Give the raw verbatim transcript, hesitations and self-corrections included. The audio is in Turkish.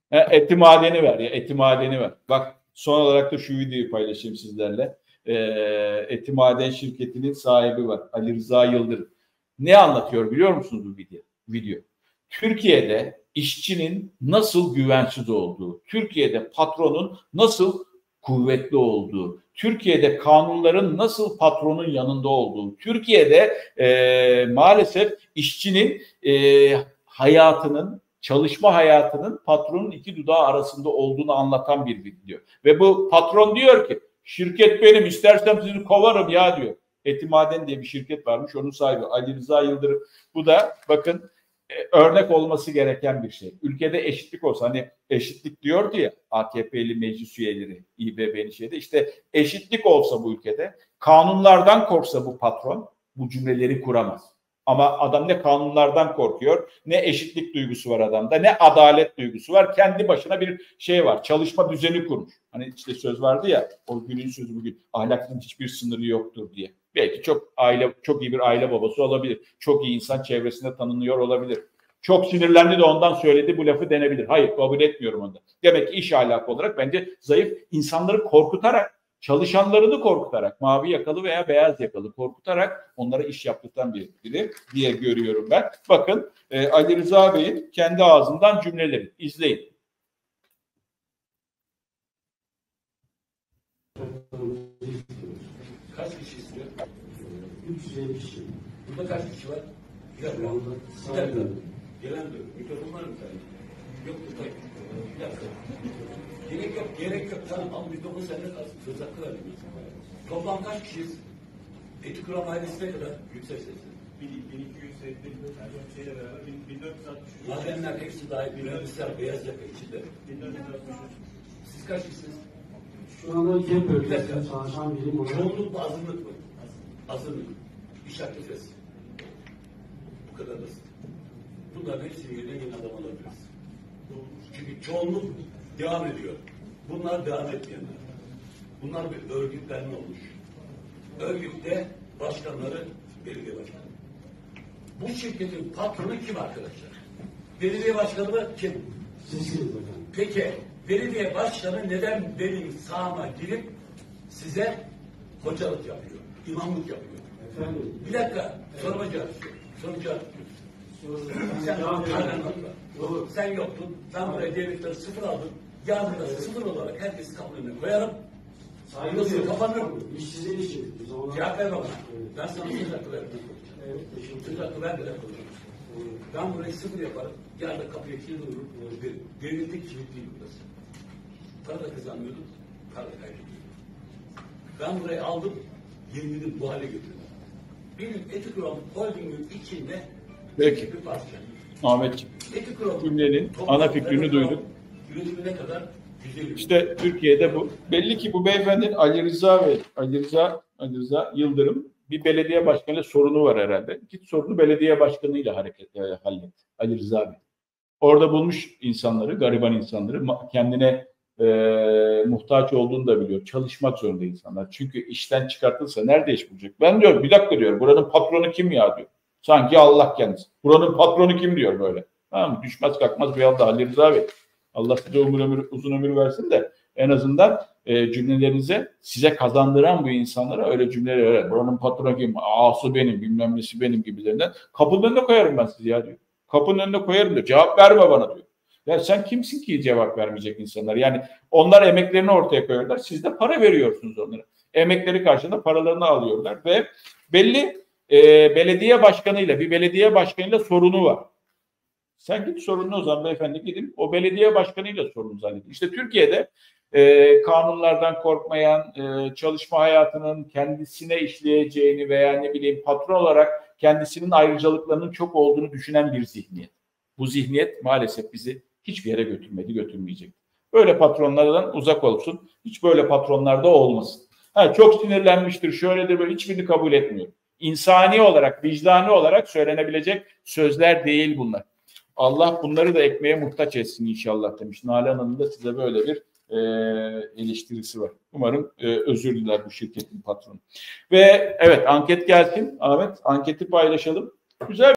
He, eti madeni ver ya, eti madeni ver. Bak, son olarak da şu videoyu paylaşayım sizlerle. Ee, Eti Maden şirketinin sahibi var, Ali Rıza Yıldırım. Ne anlatıyor biliyor musunuz bu video? Video. Türkiye'de işçinin nasıl güvensiz olduğu, Türkiye'de patronun nasıl kuvvetli olduğu, Türkiye'de kanunların nasıl patronun yanında olduğu, Türkiye'de e, maalesef işçinin e, hayatının, çalışma hayatının patronun iki dudağı arasında olduğunu anlatan bir video. Ve bu patron diyor ki, şirket benim, istersem sizi kovarım ya diyor. Eti Maden diye bir şirket varmış, onun sahibi Ali Rıza Yıldırım. Bu da bakın örnek olması gereken bir şey. Ülkede eşitlik olsa, hani eşitlik diyordu ya A K P'li meclis üyeleri İ B B'nin şeyde, işte eşitlik olsa bu ülkede, kanunlardan korksa bu patron bu cümleleri kuramaz. Ama adam ne kanunlardan korkuyor, ne eşitlik duygusu var adamda, ne adalet duygusu var. Kendi başına bir şey var, çalışma düzeni kurmuş. Hani işte söz vardı ya, o günün sözü bugün, ahlakın hiçbir sınırı yoktur diye. Belki çok aile, çok iyi bir aile babası olabilir. Çok iyi insan çevresinde tanınıyor olabilir. Çok sinirlendi de ondan söyledi bu lafı denebilir. Hayır, kabul etmiyorum onu da. Demek ki iş ahlakı olarak bence zayıf, insanları korkutarak, çalışanlarını korkutarak, mavi yakalı veya beyaz yakalı korkutarak onlara iş yaptıran biri diye görüyorum ben. Bakın e, Ali Rıza Bey'in kendi ağzından cümleleri. İzleyin. Kaç kişi istiyor? üç yüz elli kişi. Burada kaç kişi var? Bir dakika. Bir dakika. Gelen de. Mikrofon var mı sende? Yok burada. Bir dakika. Gerek yok, gerek yok. Tamam, ama mikrofon sende kalsın. Söz hakkı verdim. Toplam kaç kişiyiz? Eti Kuram ailesi ne kadar? Yüksek sesli. bin iki yüz elli şeyle beraber bin dört yüz altmış üç. Madenler hepsi dahil. Mühendisler beyaz yaka içinde. bin dört yüz altmış üç. Siz kaç kişisiniz? Şu anda ülke bölgesinde çalışan birim olarak. Çoğunluk mu, azınlık mı? Azınlık. İş aktifesi. Bu kadar basit. Bunların hepsini yerine yeni adam alabiliriz. Çünkü çoğunluk devam ediyor. Bunlar devam etmeyenler. Bunlar bir örgütlenme olmuş. Örgütte başkanları belediye başkanı. Bu şirketin patronu kim arkadaşlar? Belediye başkanı kim? Sizsiniz efendim. Peki belediye başkanı neden benim sahama girip size hocalık yapıyor, imamlık yapıyor? Efendim. Bir dakika, soruma cevap istiyorum. Soru cevap istiyorum. Sen, Doğru. sen yoktun, ben buraya devletleri sıfır aldım. Yarın da sıfır olarak herkesi kapının koyarım. Saygı Nasıl duyuyorum. kapanırım? İş sizin işiniz. Biz ona... Cevap verme bana. Evet. Ben sana söz hakkı verdim. Evet, teşekkür Söz ederim. hakkı vermeden konuşurum. Ben burayı sıfır yaparım. Yarın da kapıya kilit vururum. Devletin kilitliyim burası. Para da kazanmıyordum. Para da kaybediyordum. Ben burayı aldım. Yeminimi bu hale getirdim. Benim Eti Kuram Holding'in içinde Peki. bir parça. Ahmetciğim, Eti Kuram cümlenin ana fikrini duyduk. Yönetimine kadar yüzde yüz. İşte Türkiye'de bu. Belli ki bu beyefendinin Ali Rıza ve Ali Rıza, Ali Rıza Yıldırım bir belediye başkanıyla sorunu var herhalde. Git sorunu belediye başkanıyla hareket e, hallet. Ali Rıza Bey. Orada bulmuş insanları, gariban insanları, kendine e, muhtaç olduğunu da biliyor. Çalışmak zorunda insanlar. Çünkü işten çıkartılsa nerede iş bulacak? Ben diyorum, bir dakika diyor. Buranın patronu kim ya diyor. Sanki Allah kendisi. Buranın patronu kim diyor böyle. Tamam mı? Düşmez kalkmaz bir anda Ali Rıza Bey. Allah size umur ömür, uzun ömür versin de en azından e, cümlelerinize, size kazandıran bu insanlara öyle cümleler öyle. Buranın patronu kim? Ağası benim, bilmem nesi benim gibilerinden. Kapının önüne koyarım ben sizi ya diyor. Kapının önüne koyarım diyor. Cevap verme bana diyor. Ya sen kimsin ki cevap vermeyecek insanlar? Yani onlar emeklerini ortaya koyuyorlar. Siz de para veriyorsunuz onlara. Emekleri karşılığında paralarını alıyorlar ve belli e, belediye başkanıyla, bir belediye başkanıyla sorunu var. Sen git sorununu o zaman beyefendi, gidin o belediye başkanıyla sorunu zannedin. İşte Türkiye'de e, kanunlardan korkmayan, e, çalışma hayatının kendisine işleyeceğini veya ne bileyim patron olarak kendisinin ayrıcalıklarının çok olduğunu düşünen bir zihniyet. Bu zihniyet maalesef bizi hiçbir yere götürmedi, götürmeyecek. Böyle patronlardan uzak olsun. Hiç böyle patronlar da olmasın. Ha, çok sinirlenmiştir, şöyledir, böyle, hiçbirini kabul etmiyorum. İnsani olarak, vicdani olarak söylenebilecek sözler değil bunlar. Allah bunları da ekmeğe muhtaç etsin inşallah demiş. Nalan Hanım da size böyle bir e, eleştirisi var. Umarım e, özür diler bu şirketin patronu. Ve evet, anket gelsin. Ahmet, anketi paylaşalım. Güzel.